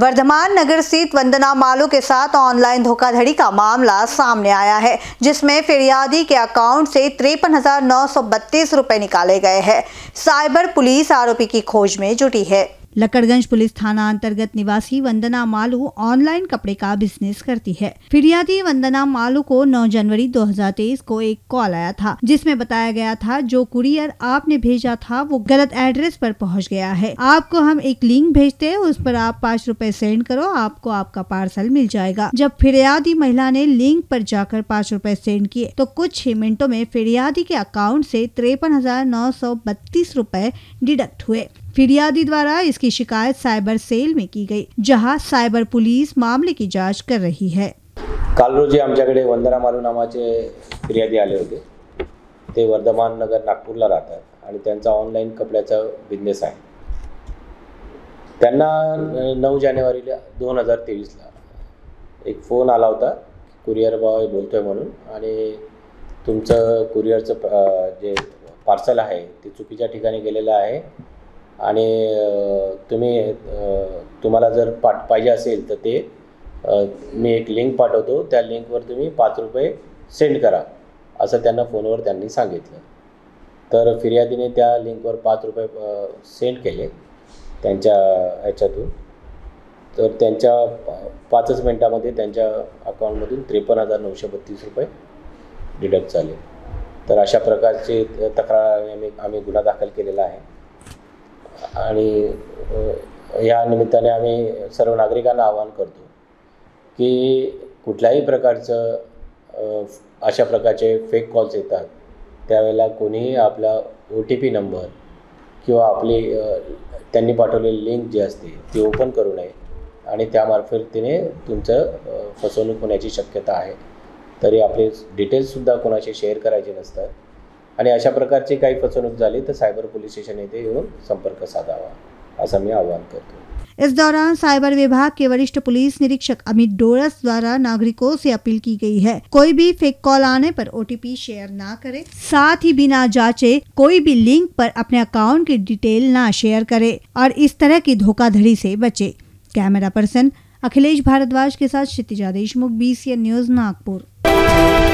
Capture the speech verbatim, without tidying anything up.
वर्धमान नगर स्थित वंदना मालू के साथ ऑनलाइन धोखाधड़ी का मामला सामने आया है, जिसमें फिरियादी के अकाउंट से तिरपन हजार नौ सौ बत्तीस रुपए निकाले गए हैं। साइबर पुलिस आरोपी की खोज में जुटी है। लकड़गंज पुलिस थाना अंतर्गत निवासी वंदना मालू ऑनलाइन कपड़े का बिजनेस करती है। फिरियादी वंदना मालू को नौ जनवरी दो हज़ार तेईस को एक कॉल आया था, जिसमें बताया गया था जो कुरियर आपने भेजा था वो गलत एड्रेस पर पहुंच गया है। आपको हम एक लिंक भेजते हैं, उस पर आप पाँच रुपए सेंड करो, आपको आपका पार्सल मिल जाएगा। जब फिरियादी महिला ने लिंक पर जाकर पाँच रुपए सेंड किए तो कुछ ही मिनटों में फिरियादी के अकाउंट से तिरपन हजार नौ सौ बत्तीस रुपए डिडक्ट हुए। फिरियादी द्वारा इसकी शिकायत सायबर सेल में की गई, जहां सायबर पुलिस मामले की जांच कर रही है। काल रोजी आमच्याकडे वंदना मालू नावाचे फिर्यादी आले होते। ते वर्धमान नगर नागपूरला राहतात आणि त्यांचा ऑनलाईन कपड्याचा बिझनेस आहे। त्यांना नऊ जानेवारीला दोन हजार तेवीसला एक फोन आला होता, कुरिअर बॉय बोलतोय म्हणून, आणि तुमचं कुरिअरचं जे पार्सल आहे ते चुकीच्या ठिकाणी गेलेलं आहे आणि तुम्ही तुम्हाला जर पाठ पाहिजे असेल तर ते मी एक लिंक पाठवतो, त्या लिंकवर तुम्ही पाच रुपये सेंड करा असं त्यांना फोनवर त्यांनी सांगितलं। तर फिर्यादीने त्या लिंकवर पाच रुपये सेंड केले त्यांच्या ह्याच्यातून। तर त्यांच्या पाचच मिनिटामध्ये त्यांच्या अकाउंटमधून त्रेपन्न हजार नऊशे बत्तीस रुपये डिडक्ट झाले। तर अशा प्रकारची तक्रार आम्ही आम्ही गुन्हा दाखल केलेला आहे आणि या निमित्ताने आम्ही सर्व नागरिकांना आवाहन करतो की कुठल्याही प्रकारचं अशा प्रकारचे फेक कॉल्स येतात त्यावेळेला कोणीही आपला ओ टी पी नंबर किंवा आपली त्यांनी पाठवलेली लिंक जी असते ती ओपन करू नये आणि त्यामार्फतीने तुमचं फसवणूक होण्याची शक्यता आहे। तरी आपले डिटेल्ससुद्धा कोणाशी शेअर करायचे नसतात आणि अशा प्रकारची काही फसवणूक झाली तर सायबर पुलिस स्टेशन येथे येऊन संपर्क साधावा असं मी आवाहन करतो। इस दौरान साइबर विभाग के वरिष्ठ पुलिस निरीक्षक अमित डोरस द्वारा नागरिकों से अपील की गई है, कोई भी फेक कॉल आने पर ओ टी पी शेयर ना करे, साथ ही बिना जांचे कोई भी लिंक पर अपने अकाउंट की डिटेल ना शेयर करे और इस तरह की धोखाधड़ी से बचे। कैमरा पर्सन अखिलेश भारद्वाज के साथ Kshitija Deshmukh, B C N news, Nagpur.